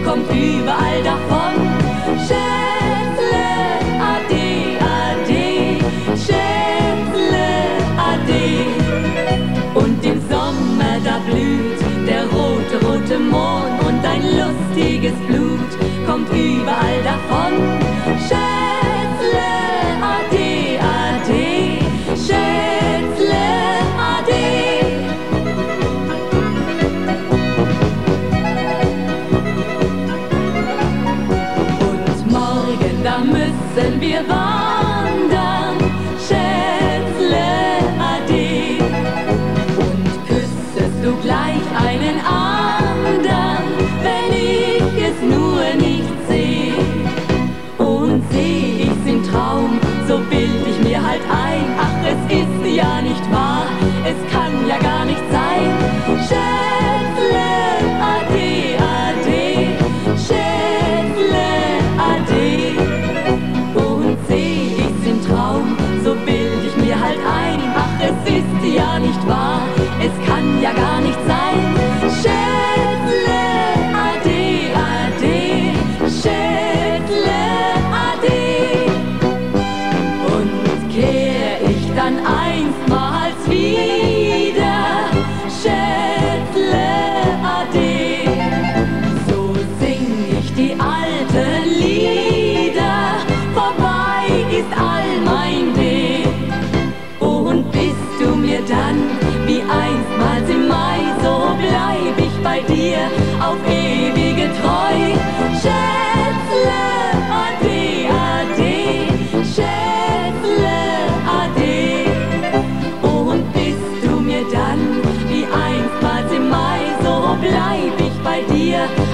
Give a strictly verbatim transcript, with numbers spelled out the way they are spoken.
kommt überall davon. Schätzle, ade, ade, Schätzle, ade. Und im Sommer da blüht der rote, rote Mond und ein lustiges Blut kommt überall davon. Schätzle, ade, ade, Schätzle, ade. Und morgen, da müssen wir wandern, Schätzle, ade. Und küssest du gleich einen anderen, wenn ich es nur nicht seh. Und seh ich's im Traum, so bild ich mir halt ein, ach, es ist ja nicht wahr, es kann ja gar nicht sein. Schätzle, ade, ade, Schätzle, ade. Und seh ich's im Traum, so bild ich mir halt ein, ach, es ist ja nicht wahr, es kann ja gar nicht sein. Schätzle, ade, ade, Schätzle, ade. Und kehr ich dann einstmals wieder, Schätzle, ade, so sing ich die alten Lieder, vorbei ist all mein Weg. Und bist du mir dann wie einstmals im Mai, so bleib ich bei dir auf ewige treu. Schätzle, ade, ade, Schätzle, ade. Und bist du mir dann wie einstmals im Mai, so bleib ich bei dir